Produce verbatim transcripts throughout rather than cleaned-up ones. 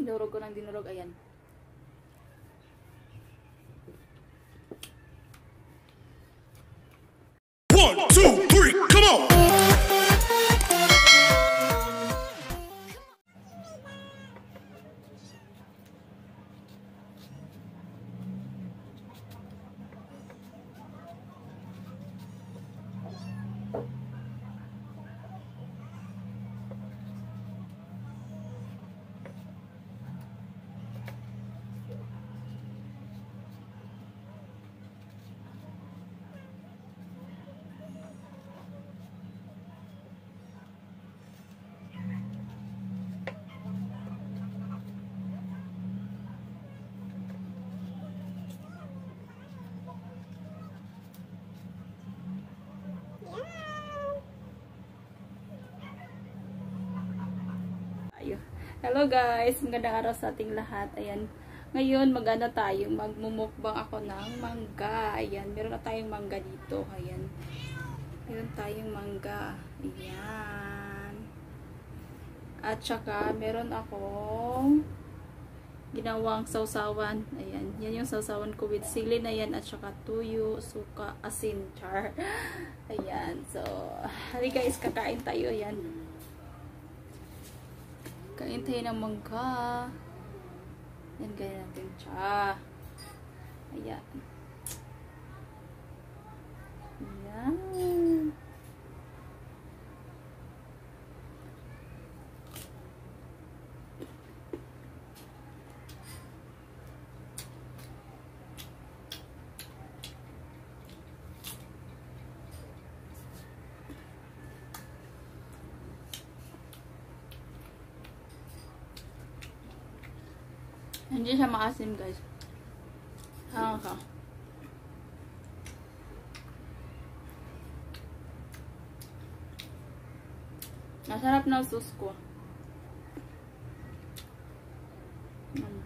dinurog ko ng dinurog. Ayan. One, two, three, come on! Hello guys, magandang araw sa ating lahat. Ayan, ngayon magana tayo, magmumukbang ako ng mangga. Ayan, meron na tayong mangga dito. Ayan, meron tayong mangga. Ayan, at saka meron akong ginawang sausawan. Ayan, yan yung sausawan ko with sili na yan, at saka tuyo, suka, asin, char. Ayan, so halika guys, kakain tayo. Ayan, kain tayo ng mangga. Yan, gaya natin siya. Ayan. Ayan. Hindi siya maasim guys. Hanga ka. Masarap na sauce ko. Mm.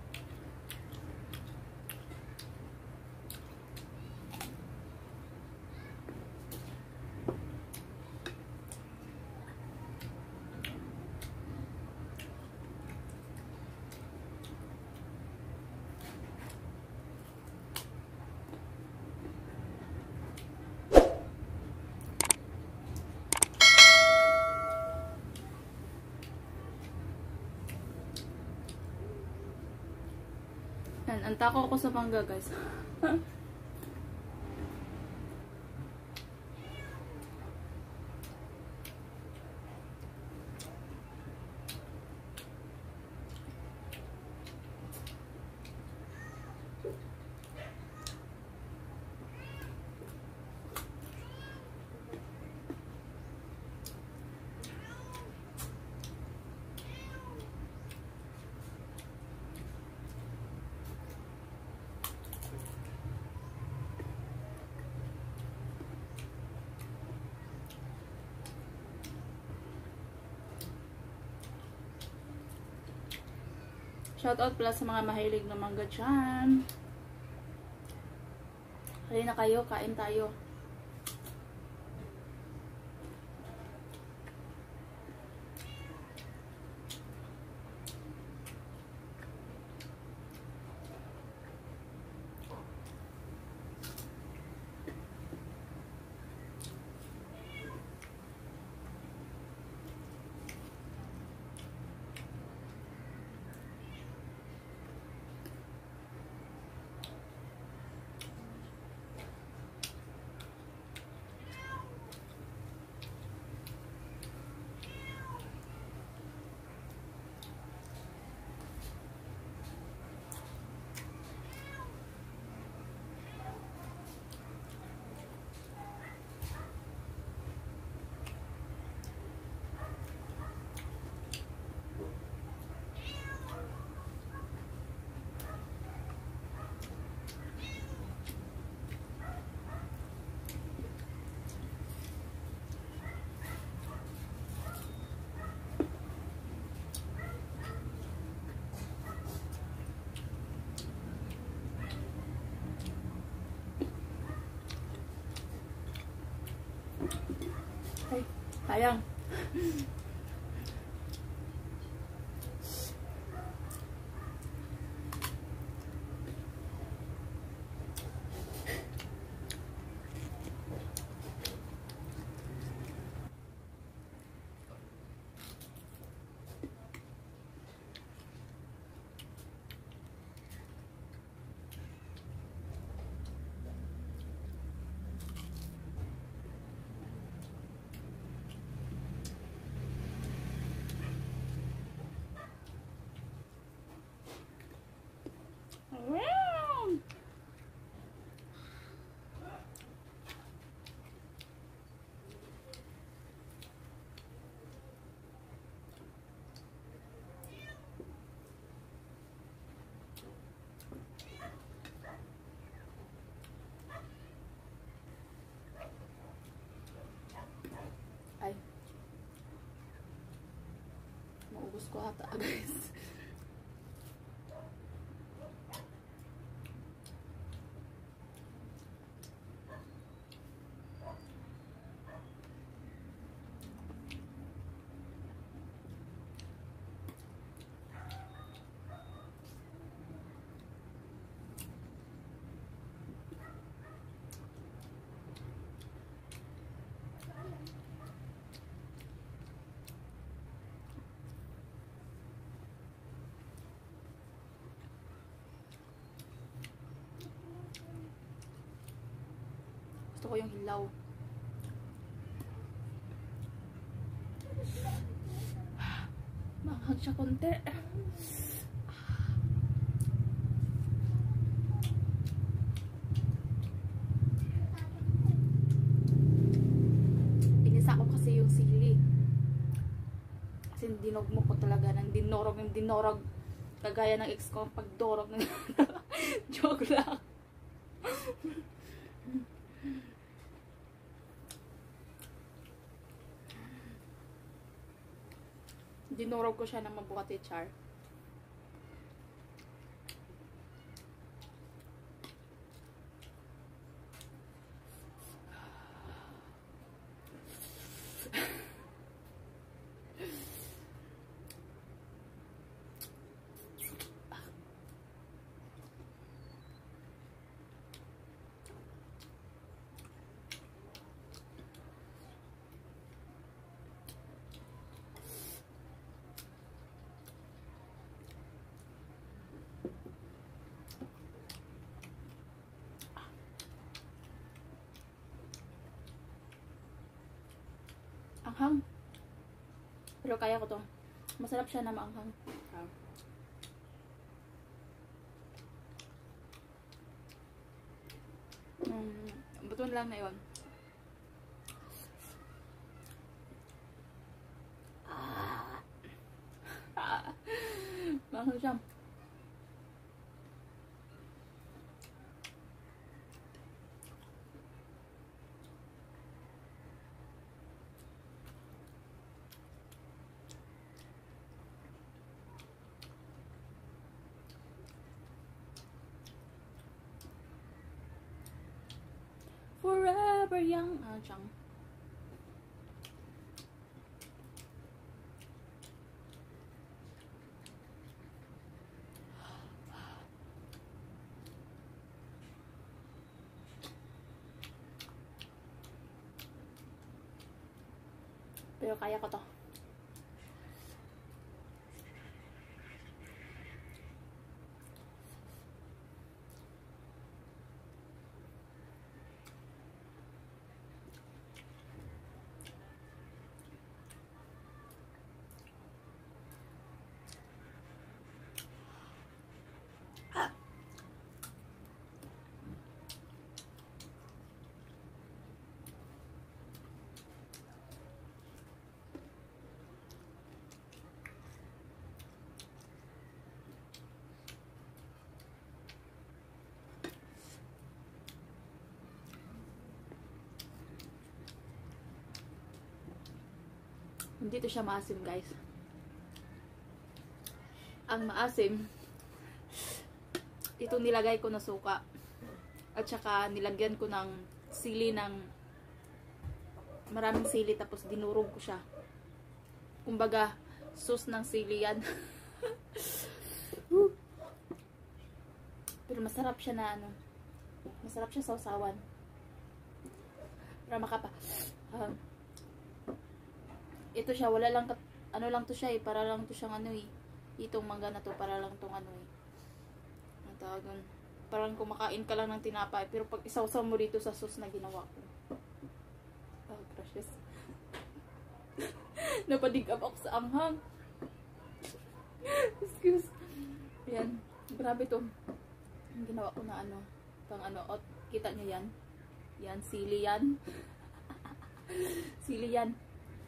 Yan, ang tako ko sa mangga guys. Shoutout pala sa mga mahilig na mangga dyan. Halina kayo, kain tayo. Ay, sayang. ko ata, guys. Gusto ko yung hilaw. Manghang siya konti. Inisa ko kasi yung sili. Kasi dinogmo ko talaga ng dinorog yung dinorog. Kagaya ng ex ko pagdorog ng joke lang. Dinurog ko siya ng mabuti, char. Anghang. Pero kaya ko to. Masarap siya na maanghang. Ah. Mm, buton lang na yun. Ah. Ah. Maanghang siya. Forever young. Ah, siyang. Pero kaya ko to. Hindi to siya maasim, guys. Ang maasim, ito nilagay ko na suka. At saka nilagyan ko ng sili ng maraming sili, tapos dinurog ko siya. Kumbaga, sauce ng sili yan. Pero masarap siya na ano. Masarap siya sa usawan. Para makapa. Um, ito siya, wala lang, ano lang to siya eh, para lang to siyang ano eh. Itong mangga na to, para lang tong ano eh. Ang tawag nun. Parang kumakain ka lang ng tinapay, pero pag isawsaw mo dito sa sauce na ginawa ko. Oh, precious. Napadigap ako sa anghang. Excuse. Yan. Grabe to. Ang ginawa ko na ano, pang ano, ot, kita nyo yan? Yan, sili yan. Sili yan.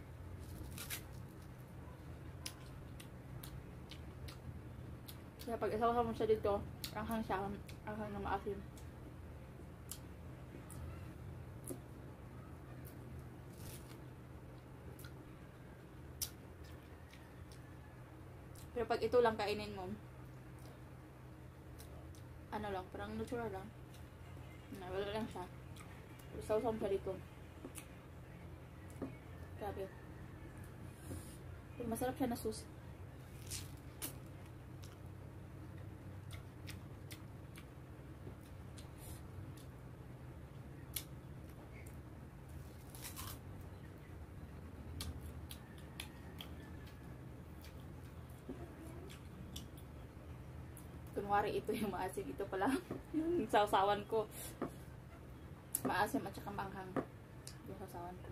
Kaya pag isaw-saw mo siya dito, anghang siya, anghang na maasim. pag ito lang kainin mo, ano lang, parang natural lang. Wala lang siya. Usaw-usaw siya dito. Grabe. Pero masarap siya na sauce. Kunwari ito yung maasim. Ito pala yung sausawan ko. Maasim at saka maanghang. Yung sausawan ko.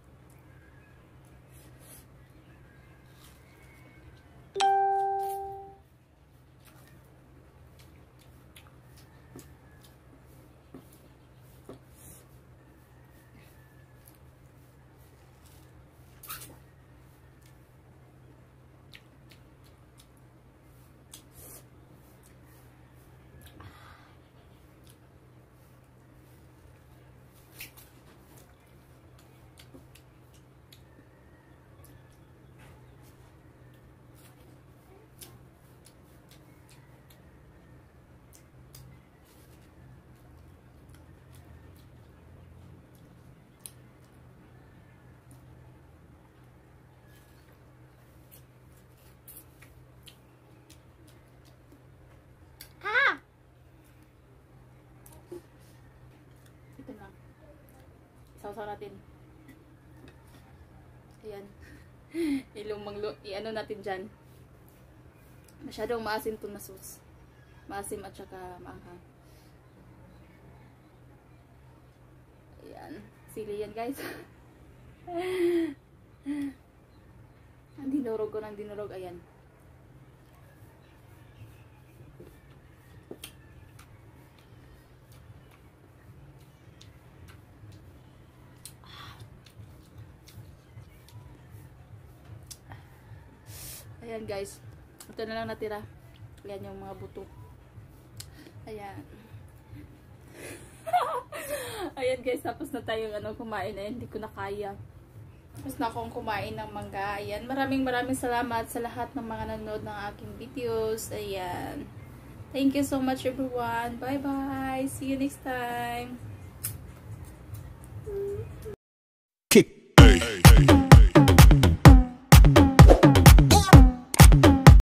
Ito na. Sausaw natin. Ayan. Ilumang, i-ano natin dyan. Masyadong maasim to na sauce. Maasim at saka maanghang. Ayan. Sili yan, guys. Ang dinurog ko ng dinurog. Ayan. Ayan guys, ito na lang natira. Ayan yung mga buto. Ayan. Ayan guys, tapos na tayong ano, kumain. Ayan, hindi ko na kaya. Tapos na akong kumain ng mangga. Ayan, maraming maraming salamat sa lahat ng mga nanonood ng aking videos. Ayan. Thank you so much everyone. Bye bye. See you next time.